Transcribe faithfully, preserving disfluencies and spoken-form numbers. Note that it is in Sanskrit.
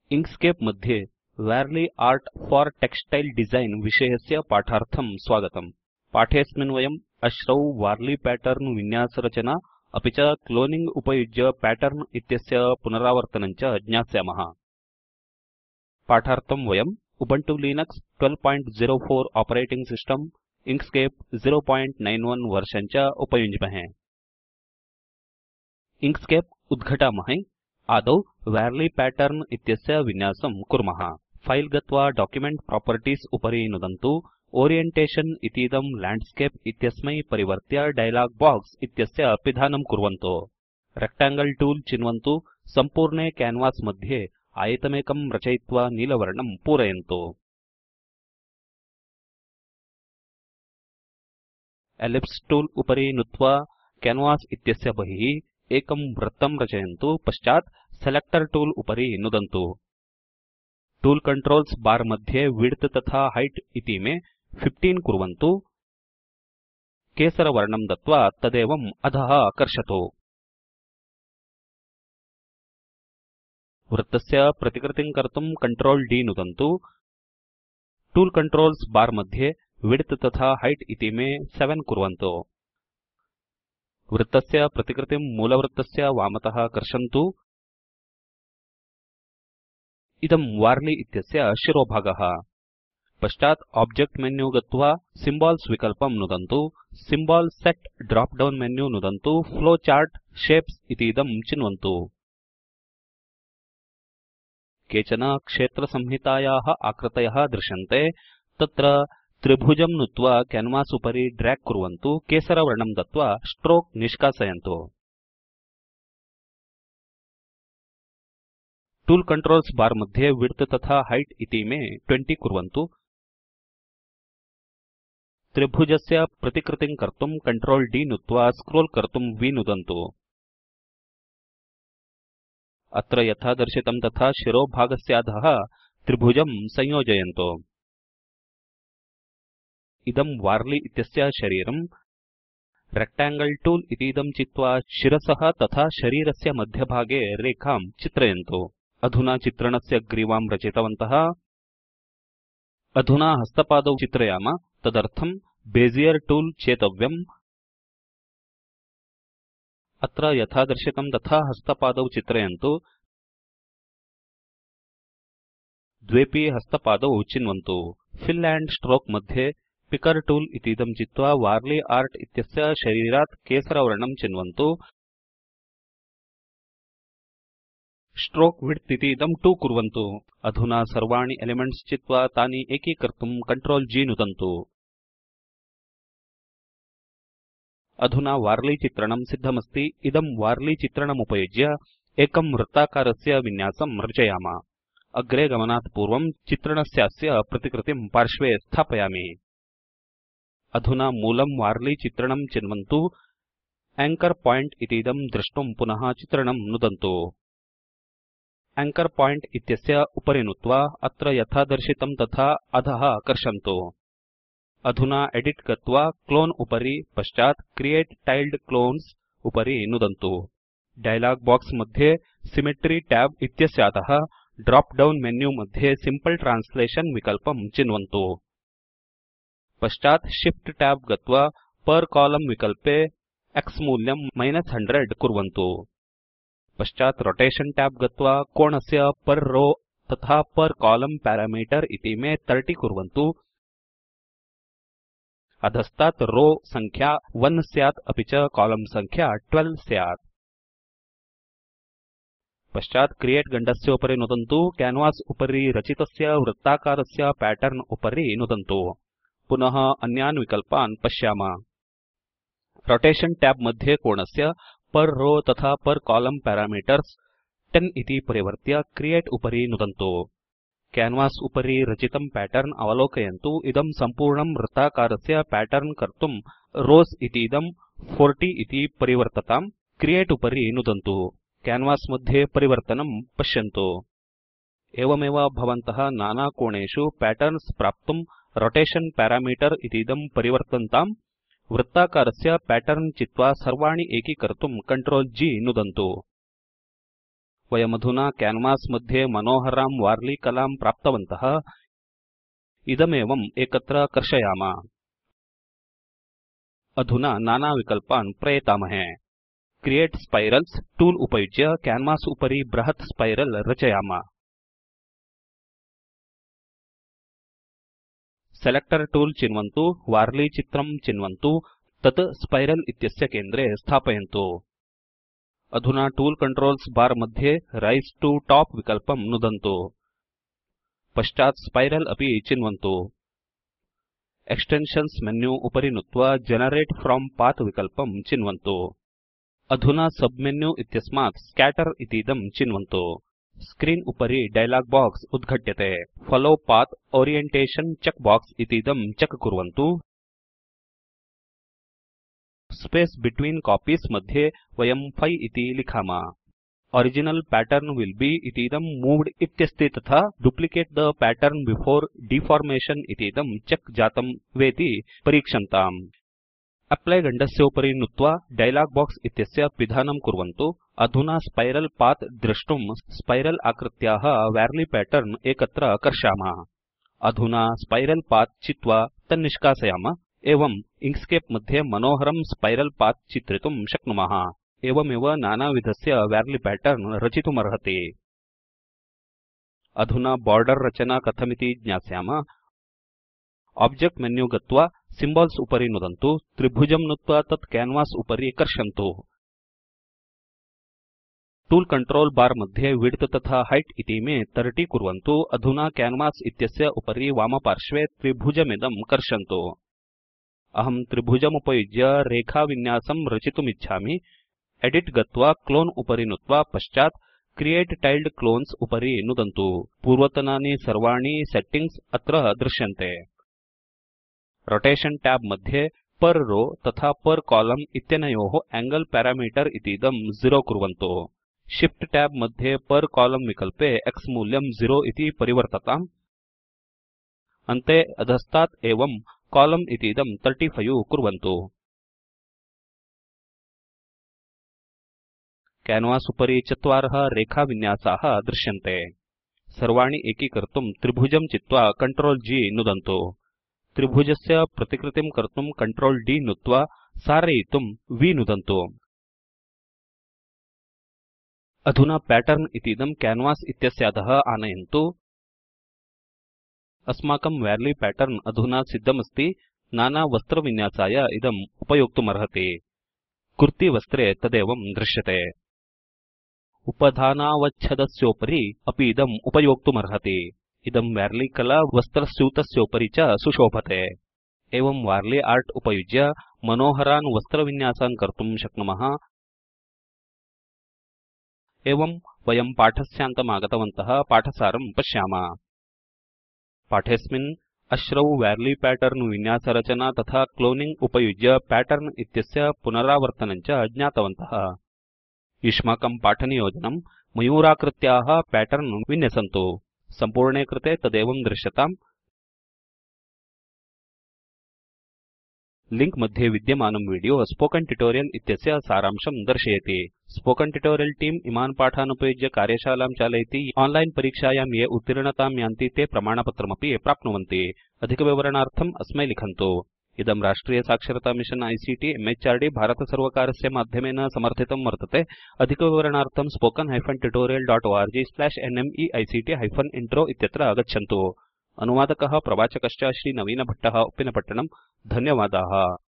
इंक्स्केप मध्ये Warli art for textile design विषयस्य पाठार्थं स्वागतम्। पाठेऽस्मिन् वयम् अश्रौ वार्ली पैटर्न विन्यासरचना अपि च क्लोनिंग उपयुज्य पैटर्न इत्यस्य पुनरावर्तनं च ज्ञास्यामः। पाठार्थं वयम् Ubuntu Linux twelve point zero four operating system Inkscape zero point nine one version च उपयुञ्ज्महे। इंक्स्केप उद्घटामहे। आदौ वार्ली पैटर्न इत्यस्य विन्यासं कुर्मः। फाइल गत्वा डॉक्युमेंट प्रॉपर्टीज उपरि नुदन्तु। ओरिएंटेशन इतीदं लैंडस्केप इत्यस्मै परिवर्त्य डायलॉग बॉक्स इत्यस्य पिधानं कुर्वन्तु। रेक्टेंगल टूल चिन्वन्तु। सम्पूर्णे कैनवास मध्ये आयतमेकं रचयित्वा नीलवर्णं पूरयन्तु। एलिप्स टूल उपरि नुत्वा कैनवास इत्यस्य बहिः एकं वृत्तं रचयन्तु। पश्चात् सेलेक्टर टूल उपरि नुदन्तु। टूल कंट्रोल्स बार मध्ये विड्थ तथा हाइट इतीमे फिफ्टीन कुर्वन्तु। केसरवर्णं दत्वा तदेवम् अधः कर्षतु। वृत्तस्य प्रतिकृतिं कर्तुं कंट्रोल डी नुदन्तु। टूल कंट्रोल्स बार मध्ये विड्थ तथा हाइट इतीमे सेवन कुर्वन्तु। वृत्तस्य प्रतिकृतिं मूलवृत्तस्य वामतः कर्षन्तु। इदं वार्ली इत्यस्य शिरोभागः। पश्चात् ऑब्जेक्ट मेन्यू गत्वा सिम्बॉल्स विकल्पं नुदन्तु। Symbol set drop down menu नुदन्तु। फ्लो चार्ट शेप्स इतीदं चिन्वन्तु। केचन क्षेत्रसंहितायाः आकृतयः दृश्यन्ते। तत्र त्रिभुजं नुत्वा कैनवास उपरि ड्रैग कुर्वन्तु। केसरवर्णं दत्वा स्ट्रोक निष्कासयन्तु। टूल कंट्रोल्स बार मध्ये विड्थ तथा हाइट इतीमे ट्वेंटी कुर्वन्तु। त्रिभुजस्य प्रतिकृतिं कर्तुं कंट्रोल डी नुत्वा स्क्रोल कर्तुं वी नुदन्तु। अत्र यथा दर्शितं तथा शिरोभागस्याधः त्रिभुजं संयोजयन्तु। इदं वार्ली इत्यस्य शरीरम्। रेक्टेंगल टूल इतीदं चित्वा शिरसः तथा शरीरस्य मध्यभागे रेखां चित्रयन्तु। अधुना चित्रणस्य ग्रीवां रचितवन्तः। अधुना हस्तपादौ चित्रयाम। तदर्थं बेजियर टूल चेतव्यम्। अत्र यथा दर्शितं तथा हस्तपादौ चित्रयन्तु। द्वेपि हस्तपादौ चिन्वन्तु। फिल एंड स्ट्रोक मध्ये पिकर टूल इतीदं चित्वा वार्ली आर्ट इत्यस्य शरीरात् केसरवर्णं चिन्वन्तु। स्ट्रोक विड्थ इतीदं टू कुर्वन्तु। अधुना सर्वाणि एलिमेंट्स् चित्वा तानि एकीकर्तुं कंट्रोल जी नुदन्तु। अधुना वार्ली चित्रणं सिद्धमस्ति। इदं वार्ली चित्रणमुपयुज्य एकं वृत्ताकारस्य विन्यासं रचयाम। अग्रे गमनात् पूर्वं चित्रणस्यास्य प्रतिकृतिं पार्श्वे स्थापयामि। अधुना मूलं वार्ली चित्रणं चिन्वन्तु। एंकर पॉइंट इतीदं द्रष्टुं पुनः चित्रणं नुदन्तु। एंकर पॉइंट इत्यस्य उपरि नुत्वा अत्र यथा दर्शितं तथा अधः कर्षन्तु। अधुना एडिट गत्वा क्लोन उपरि पश्चात् क्रिएट टाइल्ड क्लोन्स उपरि नुदन्तु। डायलॉग बॉक्स मध्ये सिमेट्री टैब इत्यस्याधः ड्रॉप डाउन मेन्यू मध्ये सिम्पल ट्रांसलेशन विकल्पं चिन्वन्तु। पश्चात् शिफ्ट टैब गत्वा per column विकल्पे X मूल्यं माइनस हंड्रेड कुर्वन्तु। पश्चात् रोटेशन टैब गत्वा कोणस्य per row तथा per column पैरामीटर इतीमे थर्टी कुर्वन्तु। अधस्तात् रो संख्या वन स्यात् अपि च कॉलम संख्या ट्वेल्व स्यात्। पश्चात् क्रिएट गण्डस्य उपरि नुदन्तु। कैनवास उपरि रचितस्य वृत्ताकारस्य पैटर्न उपरि नुदन्तु। पुनः अन्यान् विकल्पान् पश्याम। रोटेशन टैब मध्ये कोणस्य per row तथा per column पैरामीटर्स् टेन इति परिवर्त्य क्रिएट उपरि नुदन्तु। कैनवास उपरि रचितं पैटर्न अवलोकयन्तु। इदं सम्पूर्णं वृत्ताकारस्य पैटर्न कर्तुं रोस् इतीदं फोर्टी इति परिवर्तताम्। क्रिएट उपरि नुदन्तु। कैनवास मध्ये परिवर्तनं पश्यन्तु। एवमेव भवन्तः नानाकोणेषु पैटर्न्स् प्राप्तुं रोटेशन पैरामीटर इतीदं परिवर्तन्ताम्। वृत्ताकारस्य पैटर्न चित्वा सर्वाणि एकीकर्तुं कंट्रोल जी नुदन्तु। वयमधुना कैनवास मध्ये मनोहरां वार्ली कलां प्राप्तवन्तः। इदमेवम् एकत्र कर्षयाम। अधुना नानाविकल्पान् प्रयतामहे। क्रिएट स्पाइरल्स् टूल उपयुज्य कैनवास उपरि बृहत् स्पाइरल रचयाम। सेलेक्टर टूल चिन्वन्तु, वार्ली चित्रं चिन्वन्तु, तत् स्पाइरल इत्यस्य केन्द्रे स्थापयन्तु। अधुना टूल कंट्रोल्स् बार मध्ये राइसे तो टॉप विकल्पं नुदन्तु। पश्चात् स्पाइरल अपि चिन्वन्तु। एक्सटेन्शन्स् मेन्यू उपरि नुत्वा जनरेट फ्रॉम पाथ विकल्पं चिन्वन्तु। अधुना सबमेन्यू इत्यस्मात् स्कैटर इतीदं चिन्वन्तु। स्क्रीन उपरि डायलॉग बॉक्स उद्घट्यते। Follow path orientation check box इतीदं चेक कुर्वन्तु। स्पेस बिटवीन कॉपीज मध्ये वयं फाइव इति लिखाम। ओरिजिनल पैटर्न विल बे इतीदं मूव्ड इत्यस्ति, तथा duplicate the pattern before deformation इतीदं चेक जातं वेति परीक्षन्ताम्। अप्लाई गण्डस्य उपरि नुत्वा डायलॉग बॉक्स इत्यस्य पिधानं कुर्वन्तु। अधुना स्पाइरल पाथ द्रष्टुं स्पाइरल आकृत्याः वार्ली पैटर्न एकत्र कर्षामः। अधुना स्पाइरल पाथ चित्वा तन्निष्कासयाम। एवं इंक्स्केप मध्ये मनोहरं स्पाइरल पाथ चित्रितुं शक्नुमः। एवमेव नानाविधस्य वार्ली पैटर्न रचितुमर्हति। अधुना बॉर्डर रचना कथमिति ज्ञास्याम। ऑब्जेक्ट मेन्यू गत्वा सिम्बॉल्स् उपरि नुदन्तु। त्रिभुजं नुत्वा तत् कैनवास उपरि कर्षन्तु। टूल कंट्रोल बार मध्ये विड्थ तथा हाइट इतीमे थर्टी कुर्वन्तु। अधुना कैनवास इत्यस्य उपरि वामपार्श्वे त्रिभुजमिदं कर्षन्तु। अहं त्रिभुजमुपयुज्य रेखाविन्यासं रचितुमिच्छामि। एदित् गत्वा क्लोन उपरि नुत्वा पश्चात् क्रिएट टाइल्ड क्लोन्स उपरि नुदन्तु। पूर्वतनानि सर्वाणि सेट्टिंग्स् अत्र दृश्यन्ते। रोटेशन टैब मध्ये per रो तथा per कॉलम इत्यनयोः एंगल पैरामीटर इतीदं ज़ीरो कुर्वन्तु। Shift टैब मध्ये per कॉलम विकल्पे x मूल्यं ज़ीरो इति परिवर्तताम्। अन्ते अधस्तात् एवं कॉलम इतीदं thirty-five कुर्वन्तु। कैनवास उपरि चत्वारः रेखाविन्यासाः दृश्यन्ते। सर्वाणि एकीकर्तुं त्रिभुजं चित्वा कंट्रोल G नुदन्तु। त्रिभुजस्य प्रतिकृतिं कर्तुं कंट्रोल D नुत्वा सारयितुं V नुदन्तु। अधुना पैटर्न इतीदं कैनवास इत्यस्य अधः आनयन्तु। अस्माकं वार्ली पैटर्न अधुना सिद्धमस्ति। नाना वस्त्रविन्यासाय इदम् उपयोक्तुमर्हति। कुर्ती वस्त्रे तदेवं दृश्यते। उपधानावच्छेदस्योपरि अपि इदम् उपयोक्तुमर्हति। इदं वार्ली कला वस्त्रस्यूतस्योपरि च सुशोभते। एवं वार्ली आर्ट उपयुज्य मनोहरान् वस्त्रविन्यासान् कर्तुं शक्नुमः। एवं वयं पाठस्यान्तम् आगतवन्तः। पाठसारं पश्यामः। पाठेऽस्मिन् अश्रौ वार्ली पैटर्न विन्यासरचना तथा क्लोनिंग उपयुज्य पैटर्न इत्यस्य पुनरावर्तनं च ज्ञातवन्तः। युष्माकं पाठनियोजनं मयूराकृत्याः पैटर्न विन्यसन्तु। सम्पूर्णे कृते तदेवं दृश्यताम्। लिंक मध्ये विद्यमानं वीडियो स्पोकन ट्युटोरियल इत्यस्य सारांशं दर्शयति। स्पोकन ट्युटोरियल टीम इमान् पाठान् उपयुज्य कार्यशालां चालयति। ऑनलाइन परीक्षायां ये उत्तीर्णतां यान्ति ते प्रमाणपत्रमपि प्राप्नुवन्ति। अधिकविवरणार्थम् अस्मै लिखन्तु। इदं Rashtriya Saksharta mission I C T M H R D भारतसर्वकारस्य माध्यमेन समर्थितं वर्तते। अधिकविवरणार्थं spoken dash tutorial dot org slash nmeict dash intro इत्यत्र गच्छन्तु। अनुवादकः प्रवाचकश्च श्री नवीन भट्टः उप्पिनपट्टणम्। धन्यवादाः।